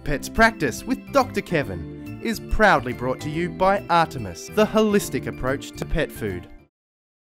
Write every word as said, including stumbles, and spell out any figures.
Pets Practice with Doctor Kevin is proudly brought to you by Artemis, the holistic approach to pet food.